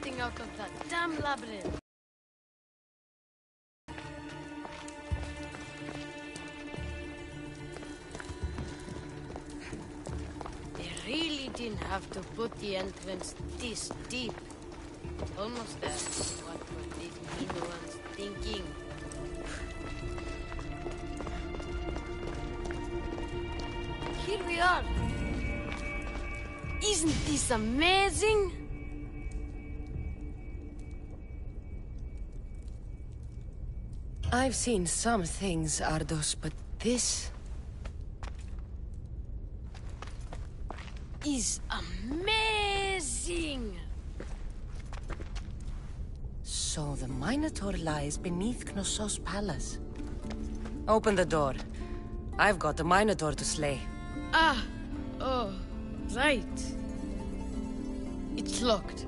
getting out of that damn labyrinth. They really didn't have to put the entrance this deep. Almost there. What were these mean ones thinking? Here we are. Isn't this amazing? I've seen some things, Ardos, but this... is amazing! So the Minotaur lies beneath Knossos' palace. Open the door. I've got a Minotaur to slay. Oh, right. It's locked.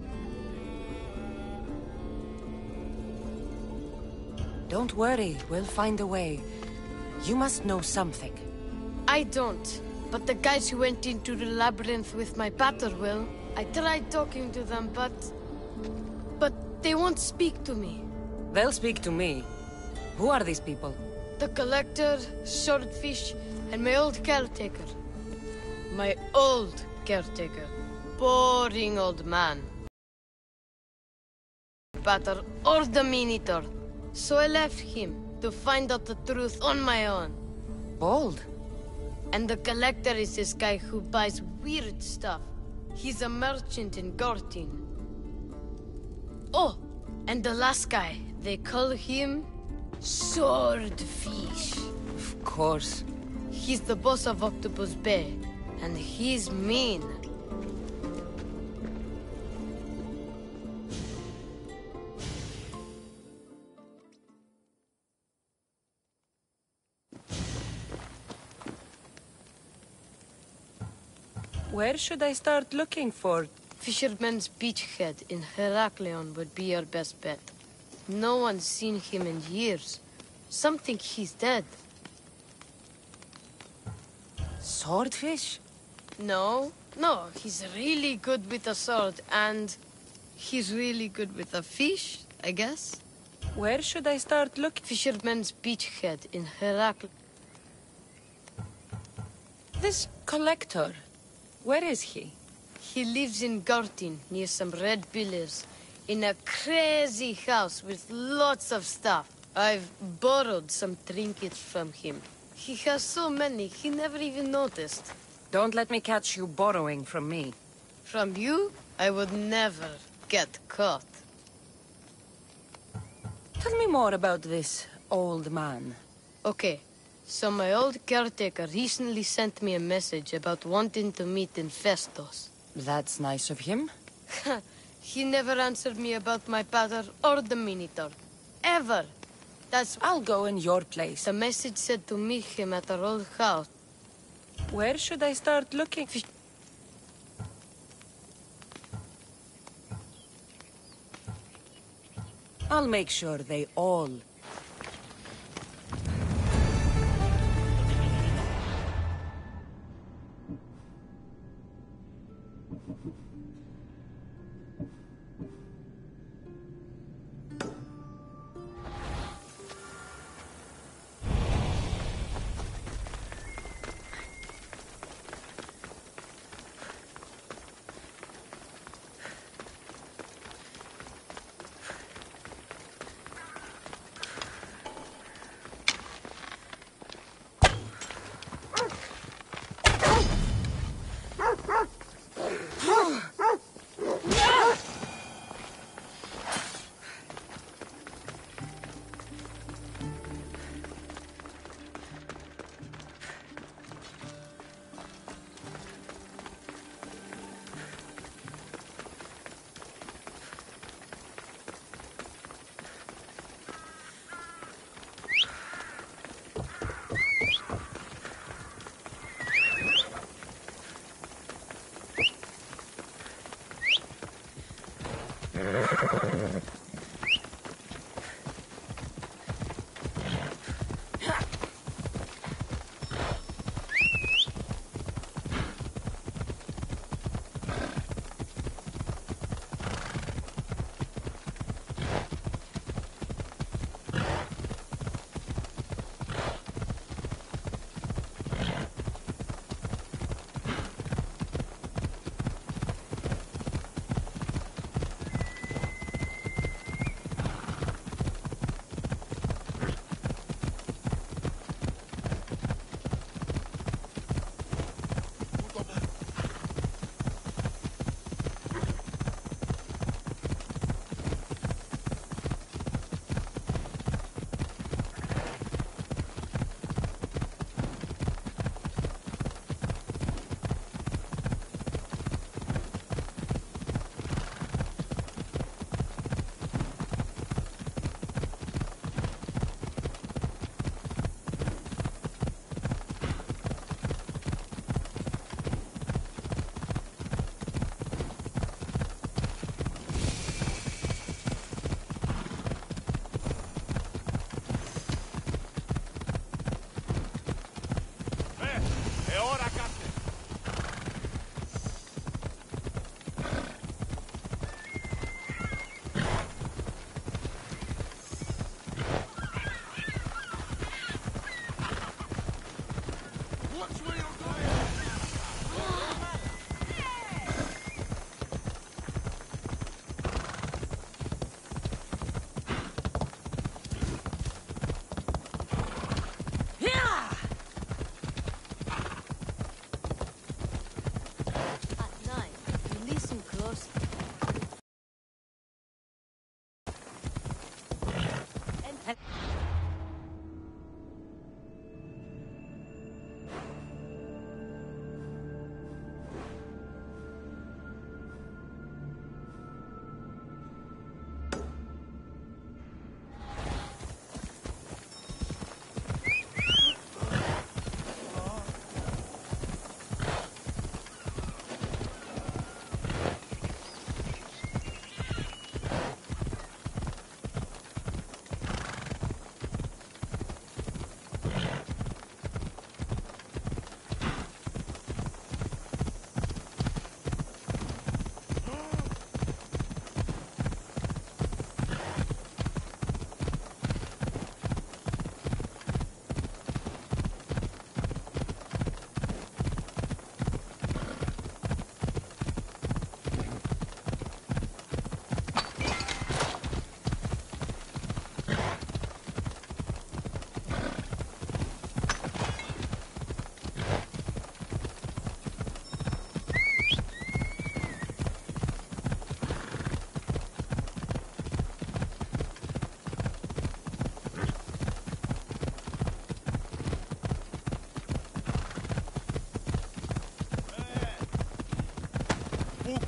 Don't worry, we'll find a way. You must know something. I don't. But the guys who went into the labyrinth with my pater will. I tried talking to them, but they won't speak to me. They'll speak to me. Who are these people? The Collector, Swordfish, and my old caretaker. My old caretaker. Boring old man. Pater or the Minotaur. So I left him to find out the truth on my own. Bold. And the Collector is this guy who buys weird stuff. He's a merchant in Gortin. Oh, and the last guy, they call him Swordfish. Of course. He's the boss of Octopus Bay, and he's mean. Where should I start looking for? Fisherman's Beachhead in Heraklion would be your best bet. No one's seen him in years. Some think he's dead. Swordfish? No, he's really good with a sword, and he's really good with a fish, I guess. Where should I start looking? Fisherman's Beachhead in Heraklion. This Collector, where is he? He lives in Gortin, near some red pillars, in a crazy house with lots of stuff. I've borrowed some trinkets from him. He has so many, he never even noticed. Don't let me catch you borrowing from me. From you, I would never get caught. Tell me more about this old man. Okay, so my old caretaker recently sent me a message about wanting to meet in Festos. That's nice of him. He never answered me about my pater or the Minotaur. Ever. I'll go in your place. The message said to meet him at our old house. Where should I start looking? I'll make sure they all...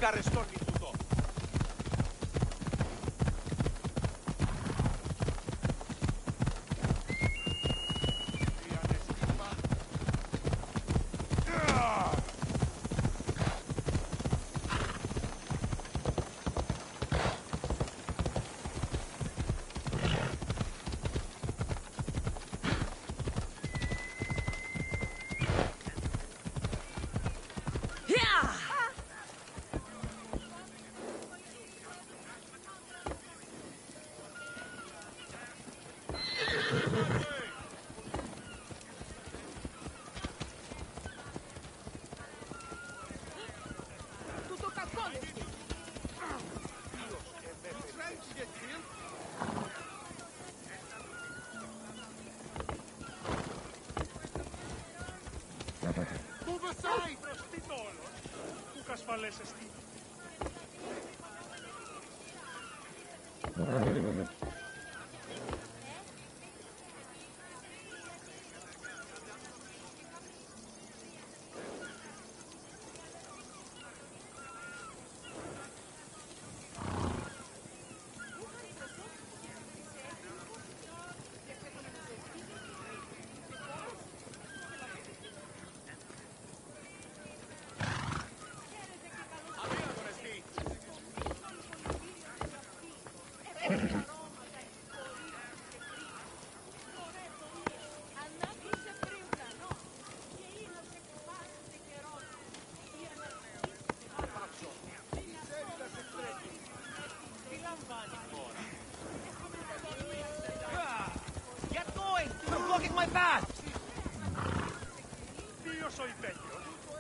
καρεστόνι τούτο. Πού βασάει! Προς τι όλο! Πού κασφαλές εστί! Ποιος ο υπέτειος!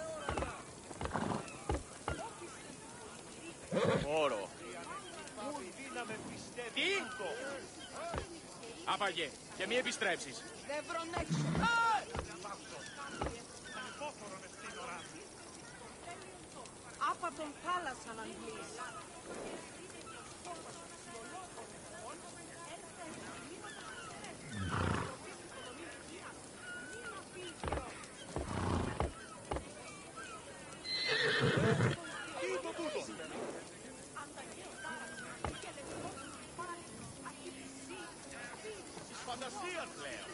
Όρο. Πού δύναμε πιστεύει! Τι! Άπαγε, και μη επιστρέψεις. Ανυπόφορον ευθύν ώρα! Από τον Πάλας αναγγείλεις. Τι είναι τούτο! Της φαντασίας λέω.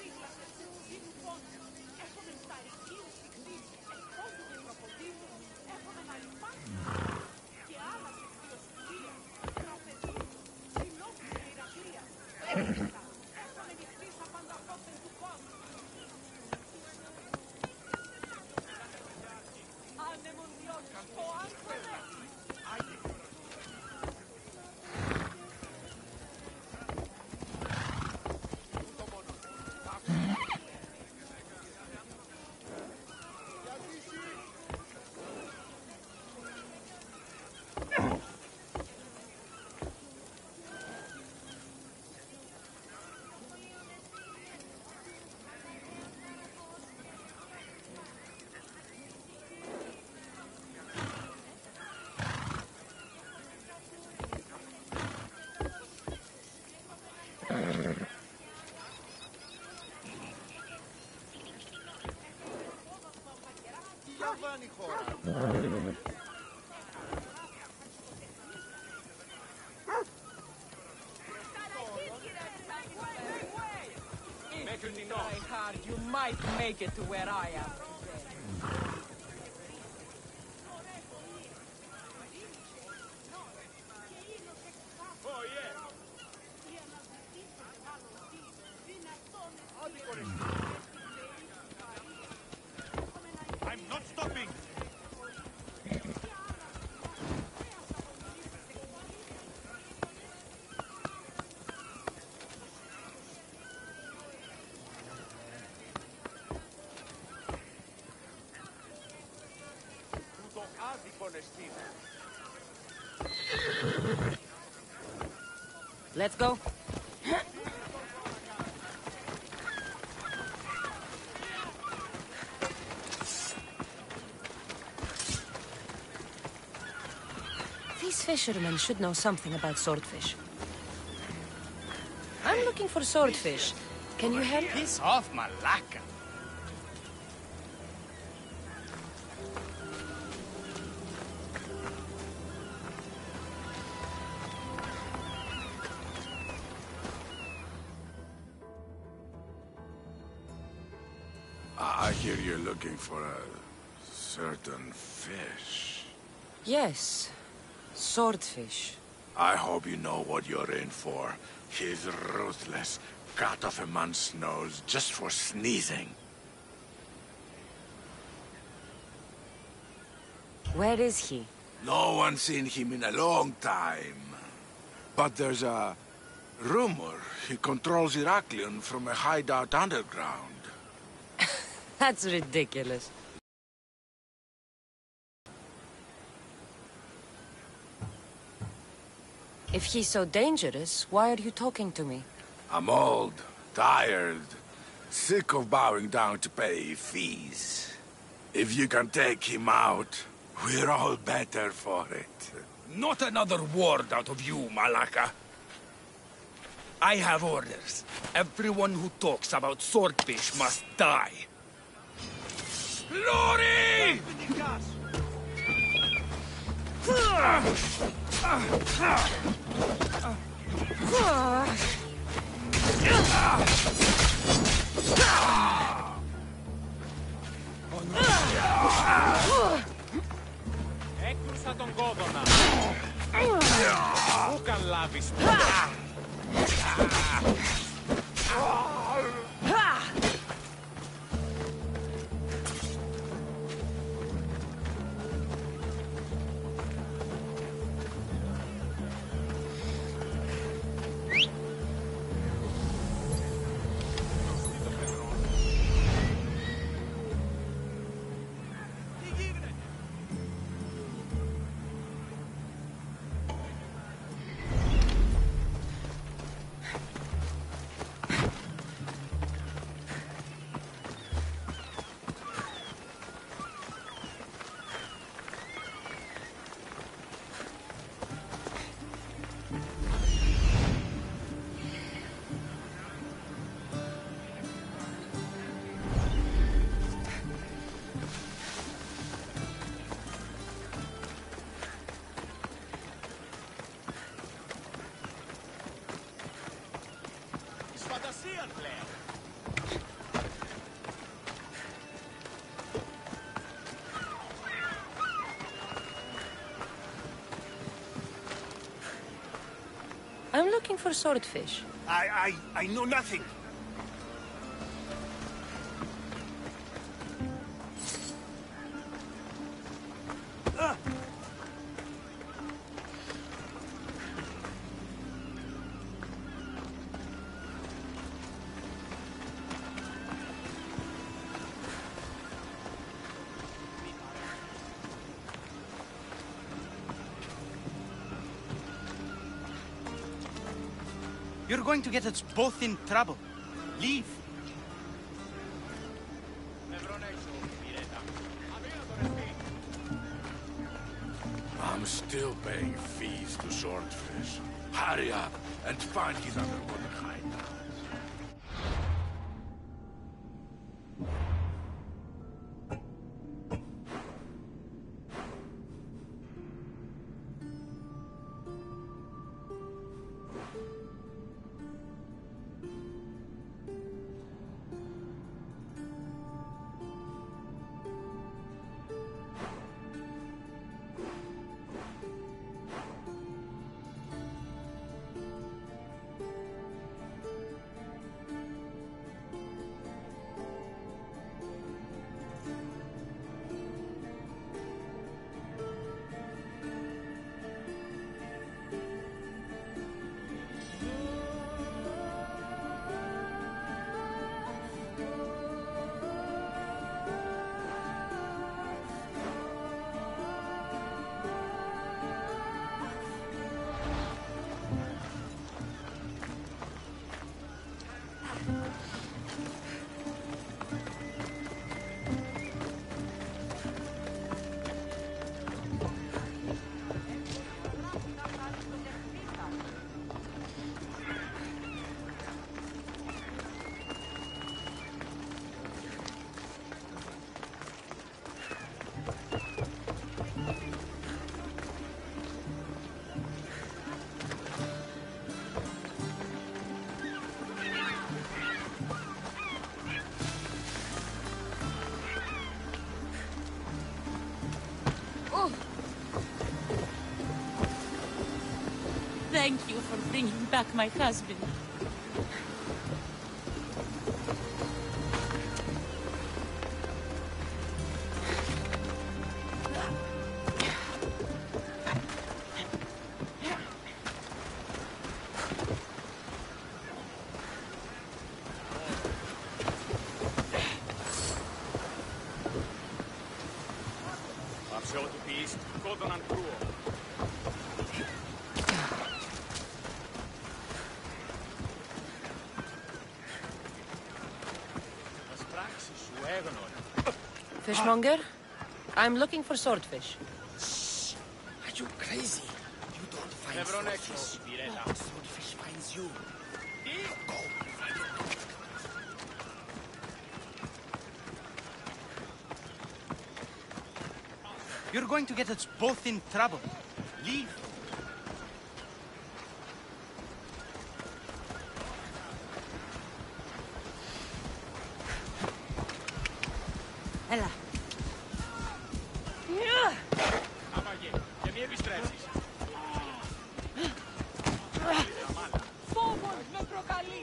Διαβάνει η χώρα! Μέχρι την ώρα. Try hard, you might make it to where I am. Oh, yeah. Άδικον εστί! I'm not stopping! Τούτο άδικον εστί. Let's go. These fishermen should know something about swordfish. I'm looking for swordfish. Can you help? Piss off, μαλάκα. I hear you're looking for a certain fish. Yes. Swordfish. I hope you know what you're in for. He's ruthless. Cut off a man's nose just for sneezing. Where is he? No one's seen him in a long time. But there's a rumor he controls Heraklion from a hideout underground. That's ridiculous. If he's so dangerous, why are you talking to me? I'm old, tired, sick of bowing down to pay fees. If you can take him out, we're all better for it. Not another word out of you, Malaka. I have orders. Everyone who talks about swordfish must die. Glory! Έκλουσα τον κόδωνα. Πού καν λάβεις. I'm looking for swordfish. I know nothing. You're going to get us both in trouble. Leave. I'm still paying fees to Swordfish. Hurry up and find his underwater hideout. Thank you for bringing back my husband. Fishmonger? I'm looking for swordfish. Are you crazy? You don't find swordfish. Swordfish finds you. Go. You're going to get us both in trouble. Leave. Έλα. Και μη επιστρέψεις. Φόβος με προκαλείς.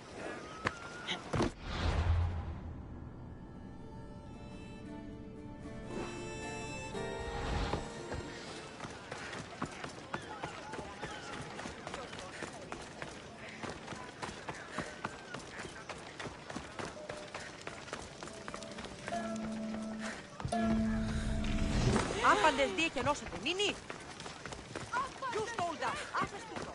Άπαντες δι' και ενώσετε. Νίνι. Ποιος τόλτα. Άφες τούτο.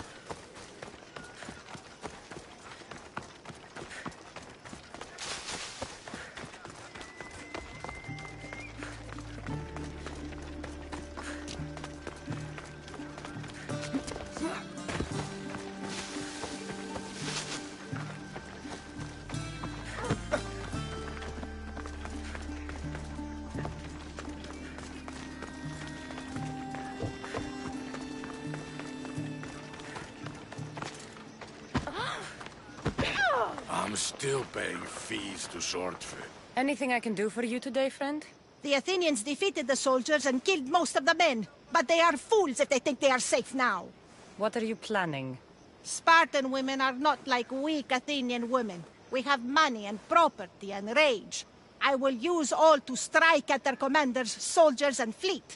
I'm still paying fees to Swordfish. Anything I can do for you today, friend? The Athenians defeated the soldiers and killed most of the men. But they are fools if they think they are safe now. What are you planning? Spartan women are not like weak Athenian women. We have money and property and rage. I will use all to strike at their commanders, soldiers, and fleet.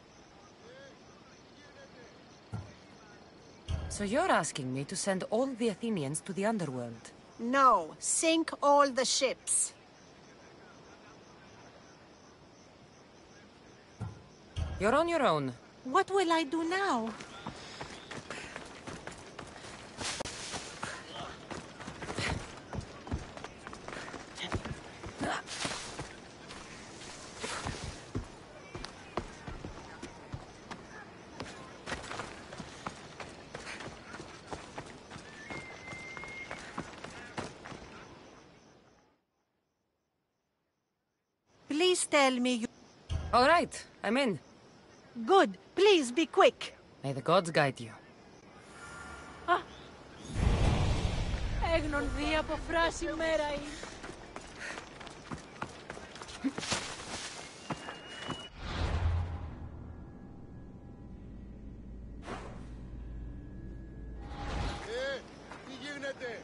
So you're asking me to send all the Athenians to the underworld? No, sink all the ships. You're on your own. What will I do now? Please tell me you... All right, I'm in. Good. Please be quick. May the gods guide you. Έγνον δι' από φράση μέρα είναι. Τι γίνεται?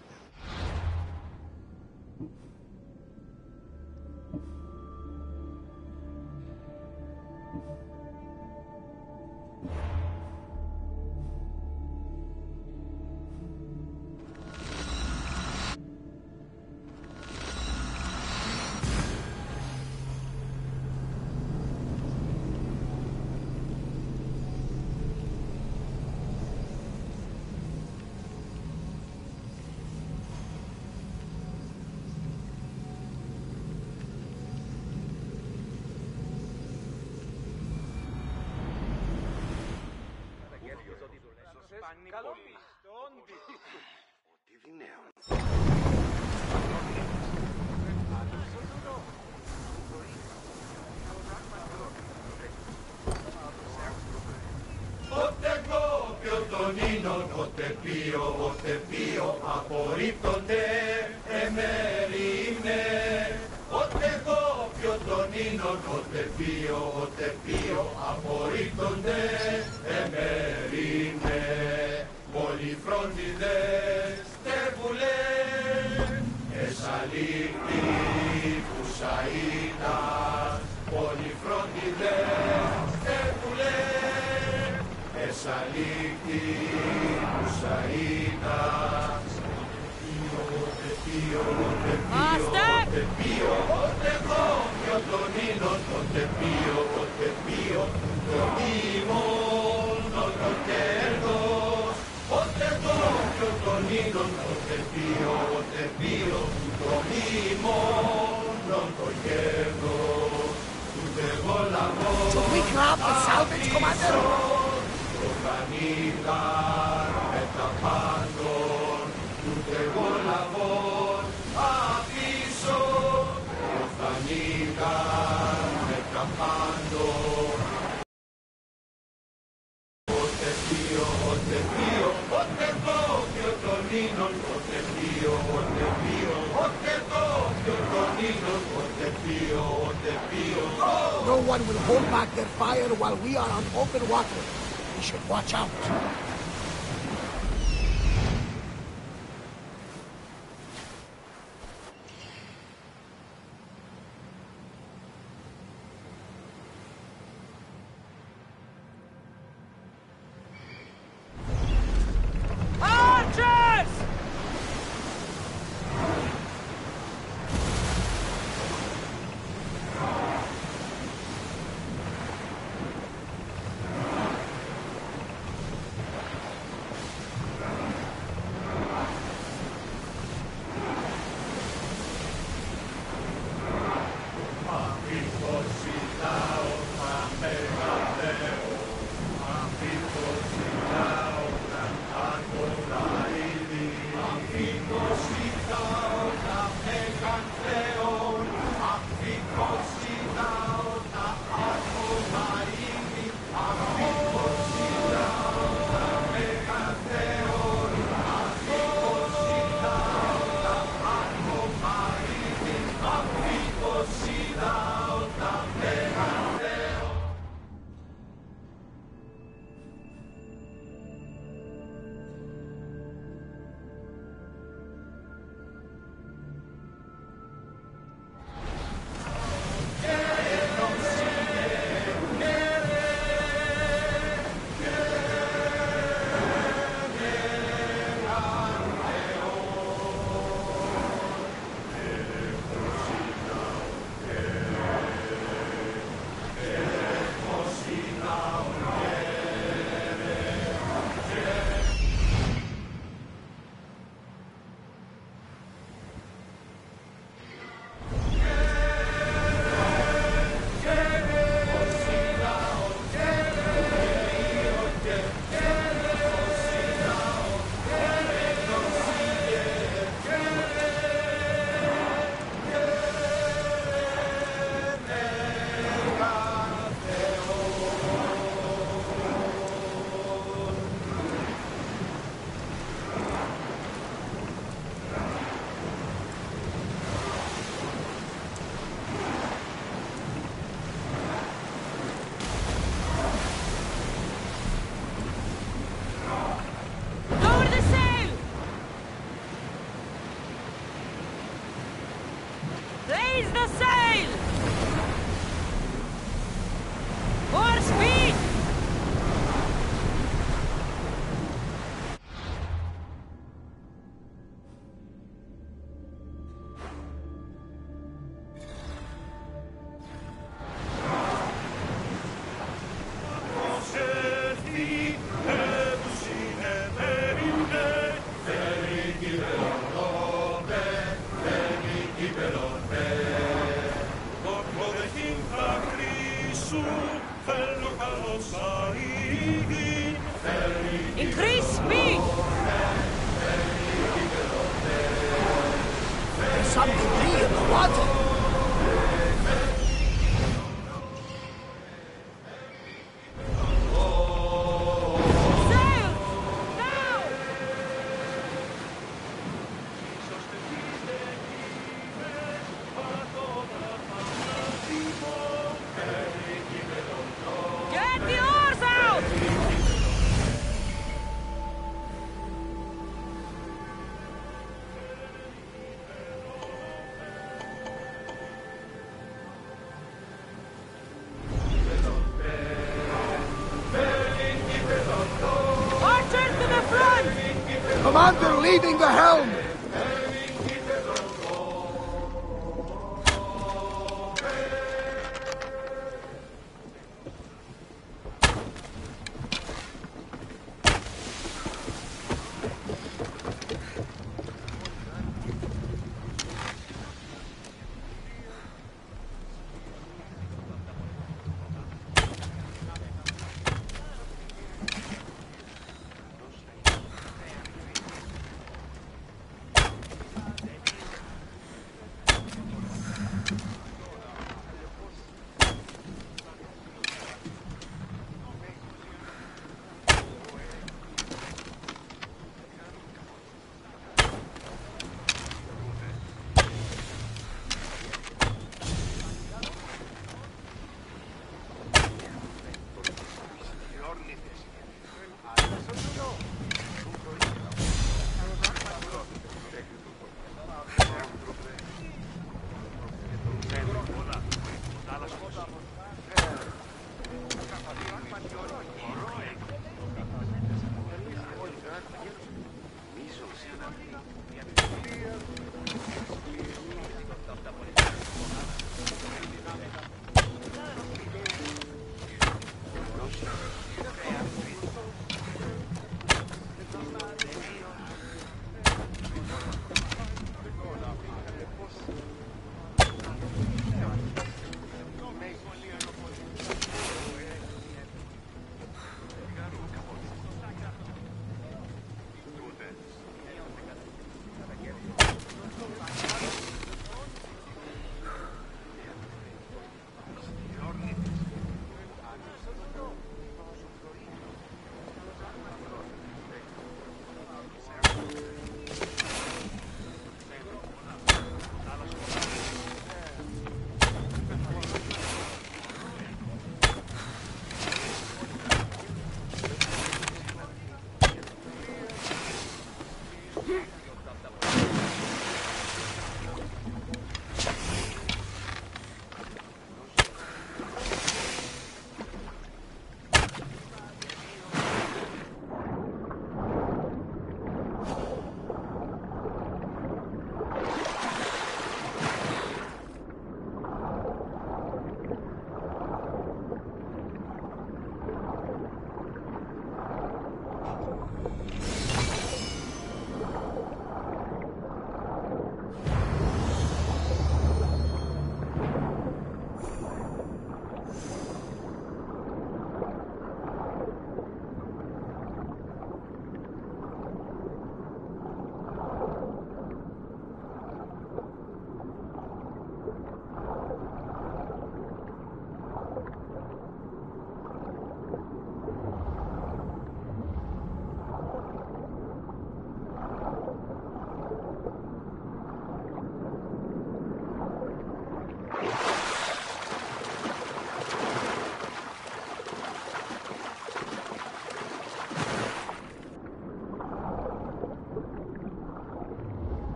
Οτε πίο, απορρίπτονται εμερίνε. Οτε κόπιο τον ίνον, οτε πίο, απορρίπτονται εμερίνε. πολυφρόντιδες τερβουλέ, εσαλίκτη Πουσαΐτας, πολυφρόντιδες τερβουλέ, εσαλίκτη Πουσαΐτας. Ότε δω πιο τον ίνον, ότε πίο, το μήμον, το κέρδος. Ότε δω πιο τον ίνον, ότε πίο, το μήμον, το κέρδος. Ούτε εγώ λαβώ, Should we grab the salvage, Commander? το χανίδαρ με τα πάντων, ούτε εγώ λαβώ. Με τα πάντων. Ότε πίο, ότε δω πιο τον ίνον, ότε πίο, ότε δω πιο τον ίνον, ότε πίο. No one will hold back their fire while we are on open water. We should watch out. Increase speed! There's some debris in the water. Commander leading the helm!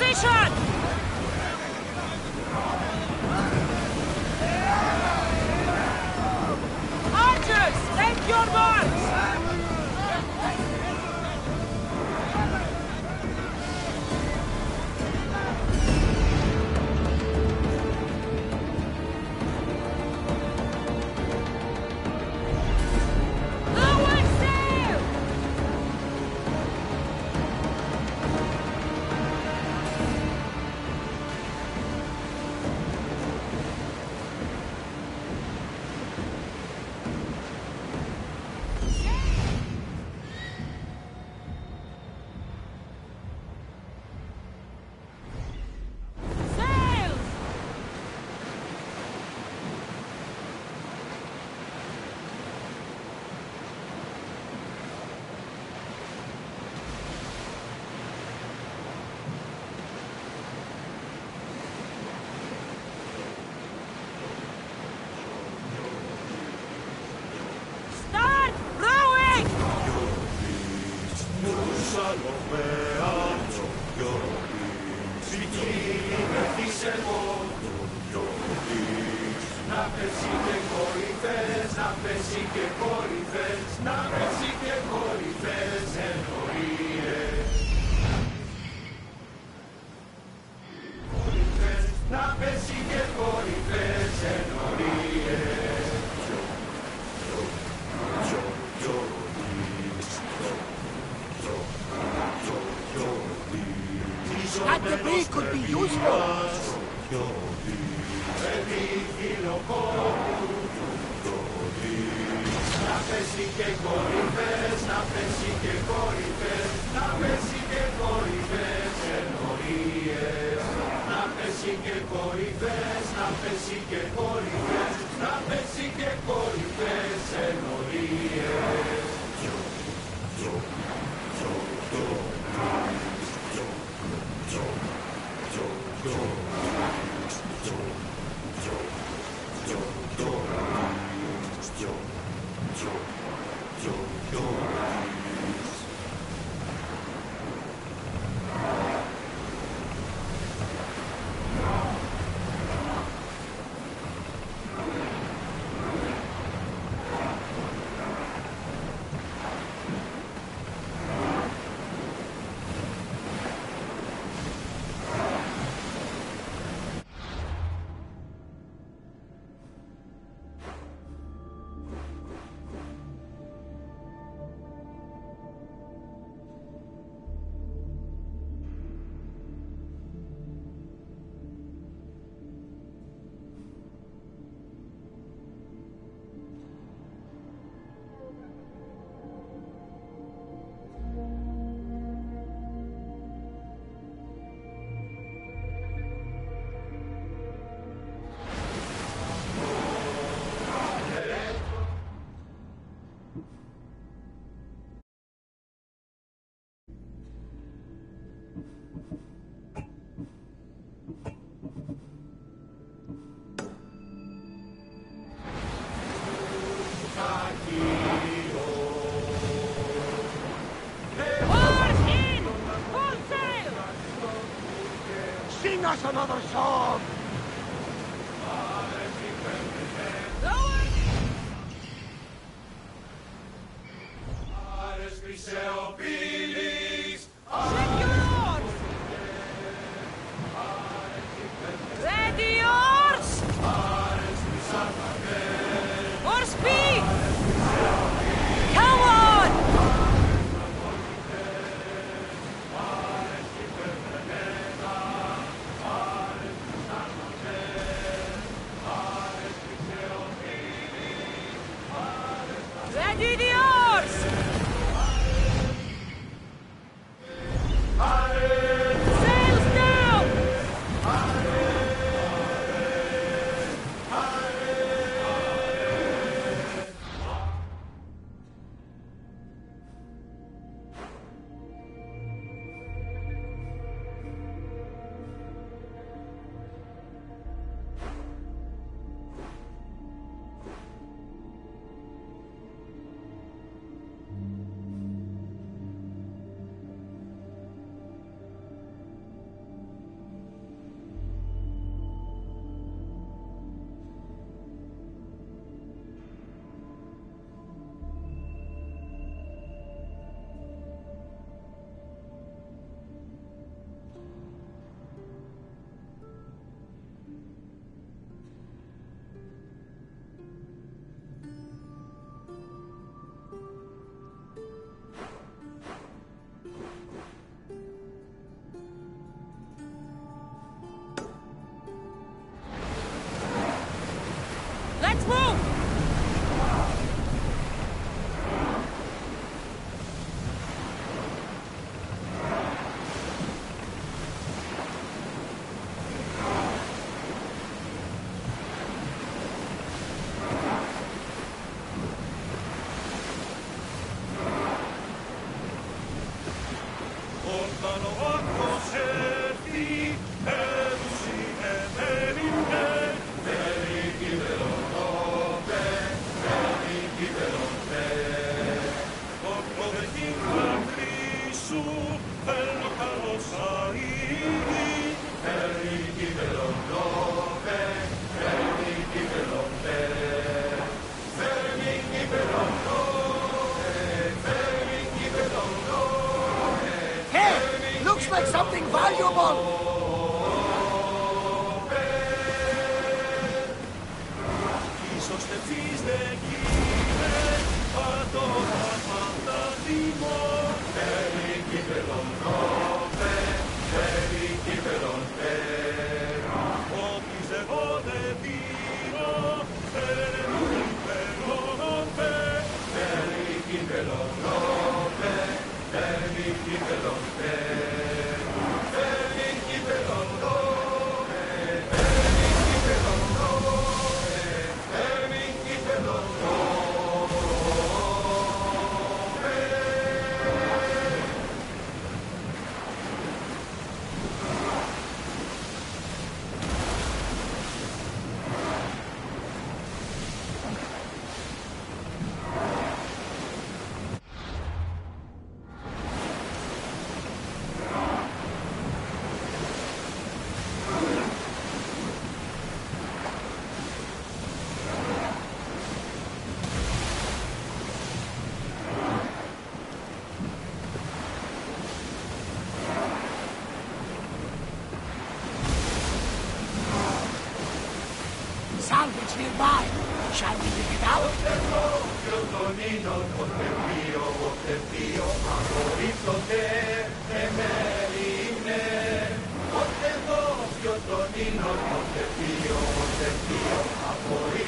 position! Archers, take your marks! That debris could be useful. Sing us another song! Ready, yours! For speed! Come on! Ready, yours! Hey! Looks like something valuable! Salvage nearby. Shall we dig it out? Tonino, Montepío,